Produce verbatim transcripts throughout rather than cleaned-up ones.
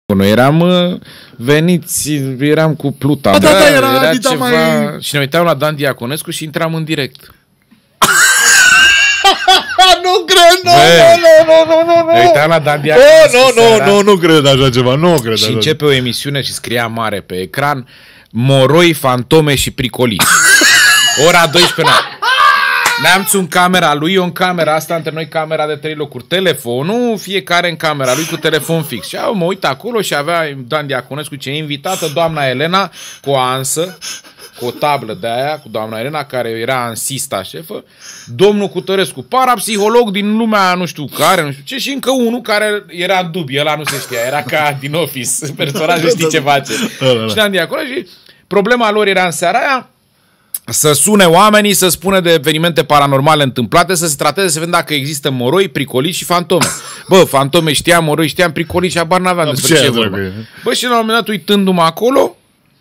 Noi eram uh, veniți, eram cu Pluta. Da, da, da, era, era ceva... mai... Și ne uitam la Dan Diaconescu și intram în direct. Nu cred, nu, nu, nu, nu, nu, nu. Ne uitam la Dan Diaconescu. Nu, nu, nu, nu cred așa ceva, nu cred Și așa. începe o emisiune și scria mare pe ecran: Moroi, fantome și pricolici. Ora douăsprezece noapte. Neamțul în camera lui, eu în camera asta, între noi camera de trei locuri, telefonul, fiecare în camera lui cu telefon fix. Și eu mă uit acolo și avea Dan Diaconescu ce invitată doamna Elena cu o ansă, cu o tablă de aia, cu doamna Elena, care era ansista șefă, domnul Cutărescu, parapsiholog din lumea nu știu care, nu știu ce, și încă unul care era în dubiu, ăla nu se știa, era ca din Office, personajul știi ce face. Și Dan Diaconescu, și problema lor era în seara aia să sune oamenii, să spună de evenimente paranormale întâmplate, să se trateze, să vedem dacă există moroi, pricolici și fantome. Bă, fantome știam, moroi știam, pricolici habar n-aveam despre ce vorba. Bă, și la un moment dat, uitându-mă acolo,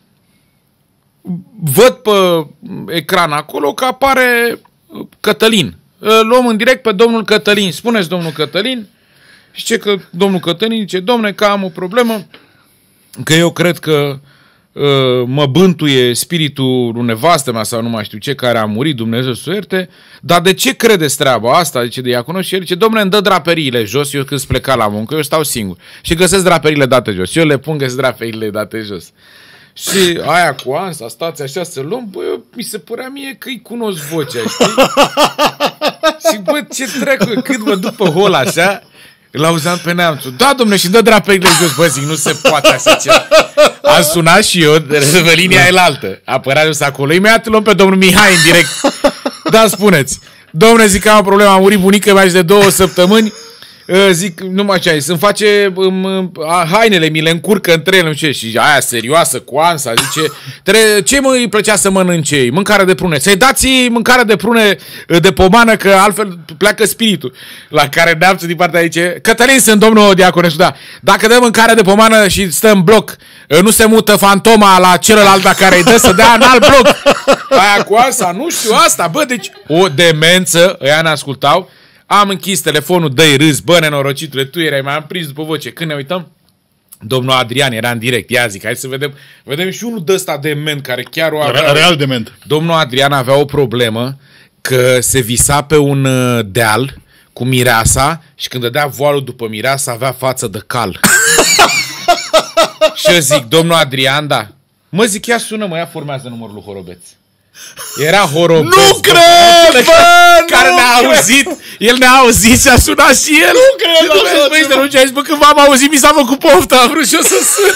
văd pe ecran acolo că apare Cătălin. Luăm în direct pe domnul Cătălin. Spuneți, domnul Cătălin. Și ce că domnul Cătălin zice: domne, că am o problemă, că eu cred că mă bântuie spiritul lui nevastă mea sau nu mai știu ce, care a murit, Dumnezeu să o ierte. Dar de ce credeți treaba asta? Zice Diaconul. Și el zice: dom'le, îmi dă draperiile jos. Eu când sunt plecat la muncă, eu stau singur și găsesc draperiile date jos. Eu le pun, găsesc draperiile date jos. Și aia cu ansa, stați așa să luăm. Bă, eu, mi se părea mie că îi cunosc vocea, știi? Și bă, ce trecu, cât mă duc pe hol așa, îl auzeam pe neamțul: da, dom'le, și dă draperiile jos. Bă, zic, nu se poate așa ceva. Am sunat și eu pe linia elaltă. Apărea jos acolo. Imediat luăm pe domnul Mihai în direct. Da, spuneți. Dom'le, zic că am o problemă. A murit bunica mea și de două săptămâni. Zic, nu mai ce să-mi face um, hainele, mi le încurcă între ele, nu știu ce. Și aia serioasă, cu ansa, zice: ce mă îi plăcea să mănânce? Mâncare de prune. Să-i dați mâncare de prune de pomană, că altfel pleacă spiritul. La care neamțul din partea zice: Cătălin, sunt domnul Diaconescu, da. Dacă dă mâncare de pomană și stă în bloc, nu se mută fantoma la celălalt la care îi dă să dea în alt bloc. Aia cu ansa, nu știu asta, bă, deci o demență, ăia ne ascultau. Am închis telefonul, dă-i râs, bă, nenorocitule, tu erai, m-am prins după voce. Când ne uităm, domnul Adrian era în direct. Ia zic, hai să vedem. Vedem și unul de ăsta dement, care chiar o avea. Real dement. Domnul Adrian avea o problemă, că se visa pe un deal cu mireasa și când dădea voalul după mireasa avea față de cal. Și eu zic: domnul Adrian, da. Mă, zic, ia sună, mă, ia formează numărul lui Horobeț. Era Horobeț. Nu cred, bă, care ne-a auzit, el ne-a auzit și a sunat și el. Nu cred, așa, băi, să nu ce ai zis, bă, când v-am auzit, mi s-a făcut poftă, am vrut și eu să sun.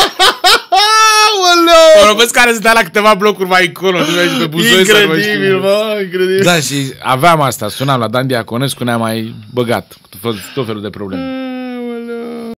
Horobeț care stătea la câteva blocuri mai încolo, nu știu, pe Buzoi. Incredibil, bă, incredibil. Da, și aveam asta, sunam la Dan Diaconescu, ne-a mai băgat tot felul de probleme.